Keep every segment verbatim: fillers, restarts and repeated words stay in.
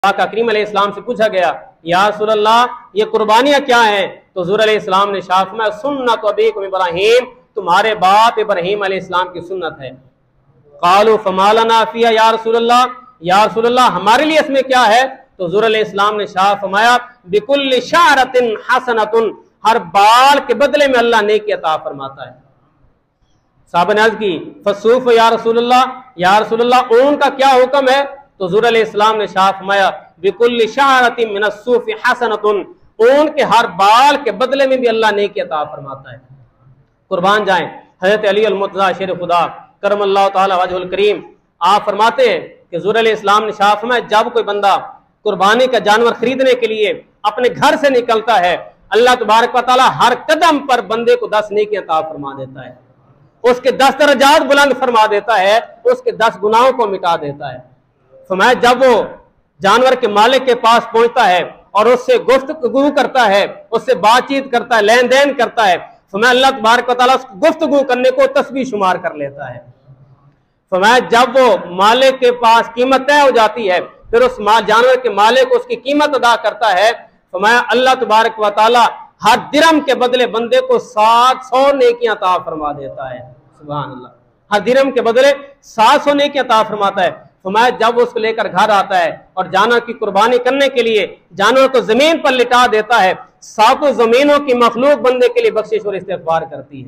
आका करीम अलैहिस्सलाम से पूछा गया, या रसूलल्लाह ये कुर्बानियां क्या हैं? तो हुज़ूर अलैहिस्सलाम ने इरशाद फरमाया, सुन्नत अबीकुम इब्राहीम, तुम्हारे बाप इब्राहीम अलैहिस्सलाम की सुन्नत है। क़ालू फमा लना फ़ीहा या रसूलल्लाह, या रसूलल्लाह हमारे लिए इसमें क्या है? तो हुज़ूर अलैहिस्सलाम ने इरशाद फरमाया, बिकुल्लि शअरतिन हसनतुन, हर बाल के बदले में अल्लाह नेकी अता फरमाता है। साहबा ने अर्ज़ की, फसूफ या रसूलल्लाह, या रसूलल्लाह ऊन का क्या हुक्म है? तो हुज़ूर अलैहिस्सलाम ने इरशाद फरमाया, बिकुल्लि शअरतिन मिनस्सूफ़ि हसनतुन, ऊन के हर बाल के बदले में भी अल्लाह नेकी अता फरमाता है। कुर्बान जाएं। हज़रत अली अल-मुर्तज़ा शेर खुदा करमल्लाहु तआला वजहुल करीम, आप फरमाते हैं कि हुज़ूर अलैहिस्सलाम ने इरशाद फरमाया, जब कोई बंदा कुर्बानी का जानवर खरीदने के लिए अपने घर से निकलता है, अल्लाह तबारक व तआला हर कदम पर बंदे को दस नेकियां अता फरमा देता है, उसके दस दर्जात बुलंद फरमा देता है, उसके दस गुनाहों को मिटा देता है। फरमाया जब वो जानवर के मालिक के पास पहुंचता है और उससे गुफ्तगू करता है, उससे बातचीत करता है, लेन देन करता है, फरमाया अल्लाह तबारक व तआला उसको गुफ्तगू करने को तस्बीह शुमार कर लेता है। फरमाया जब वो मालिक के पास कीमत तय हो जाती है, फिर उस जानवर के मालिक को उसकी कीमत अदा करता है, फरमाया अल्लाह तबारक व तआला हर दिरहम के बदले बंदे को सात सौ नेकियां अता फरमा देता है। सुभान अल्लाह, हर दिरहम के बदले सात सौ नेकियां अता फरमाता है। फरमाया जब उसको लेकर घर आता है और जानवर की कुर्बानी करने के लिए जानवर को जमीन पर लिटा देता है, सातों जमीनों की मखलूक बंदे के लिए बख्शिश और इस्तिग़फ़ार करती है,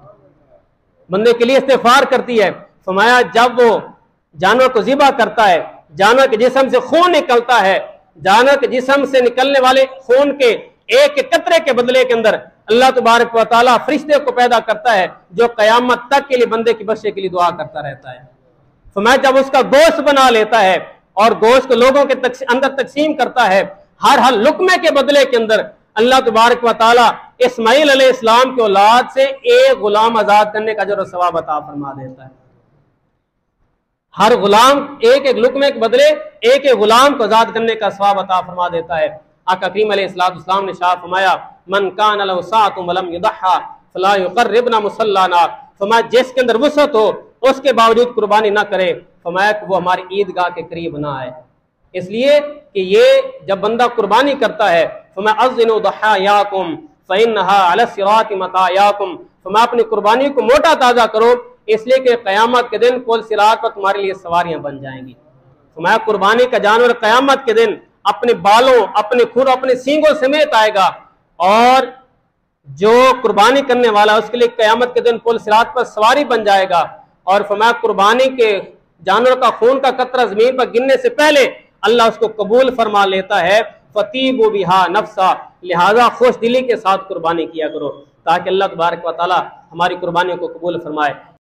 बंदे के लिए इस्तिग़फ़ार करती है। फरमाया जब वो जानवर को ज़िबा करता है, जानवर के जिस्म से खून निकलता है, जानवर के जिस्म से निकलने वाले खून के एक एक कतरे के बदले के अंदर अल्लाह तबारक व तआला फरिश्ते को पैदा करता है, जो कयामत तक के लिए बंदे की बख्शिश के लिए दुआ करता रहता है। फरमाया जब उसका गोश्त बना लेता है और गोश्त को लोगों के तक, अंदर तकसीम करता है, हर हर लुकमे के बदले के अंदर अल्लाह तबारक व तआला इस्माइल अलैहिस्सलाम के औलाद से एक गुलाम आजाद करने का अजर सवाब अता फरमा देता है। हर गुलाम एक एक लुकमे के बदले एक एक गुलाम को आजाद करने का सवाब अता फरमा देता है। आका करीम अलैहिस्सलाम ने शाह फरमाया, मन कान लहु साअतुन वलम युदहा फला युक़र्रिबना मुसल्लाना, फरमाया जिसके अंदर वुसअत हो उसके बावजूद कुर्बानी ना करे, फरमाया कि वो हमारी ईदगाह के करीब ना आए। इसलिए कि ये जब बंदा कुर्बानी करता है, फरमाया अज़्ज़िनु दहायाकुम फ़इन्नहा अला सिराति मतायाकुम, फरमाया अपनी कुर्बानी को मोटा ताज़ा करो, इसलिए कि क़यामत के दिन पुल सिरात पर तुम्हारे लिए सवारियां बन जाएंगी। फरमाया कुर्बानी का जानवर क़यामत के दिन अपने बालों, अपने खुर, अपने सींगों समेत आएगा, और जो कुर्बानी करने वाला उसके लिए क़यामत के दिन पुल सिरात पर सवारी बन जाएगा। और फरमाया कुर्बानी के जानवर का खून का कतरा जमीन पर गिरने से पहले अल्लाह उसको कबूल फरमा लेता है। फतीबु बिहा नफ्सा, लिहाजा खुश दिली के साथ कुर्बानी किया करो, ताकि अल्लाह तबारक व तआला हमारी कुर्बानी को कबूल फरमाए।